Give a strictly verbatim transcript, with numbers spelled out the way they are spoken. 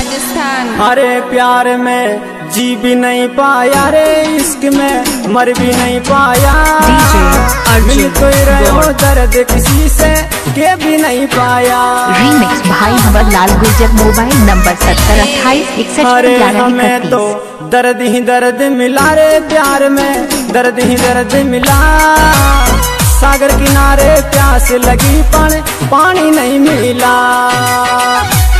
राजस्थान। अरे प्यार में जी भी नहीं पाया रे, इश्क में मर भी नहीं पाया। मिल तो रहो दर्द किसी से के भी नहीं पाया। रीमिक्स भाई हमर लाल गुर्जर, मोबाइल नंबर सत्तर अट्ठाईस इकसठ। अरे हमें तो दर्द ही दर्द मिला रे, प्यार में दर्द ही दर्द मिला। सागर किनारे प्यास लगी पण पानी नहीं मिला।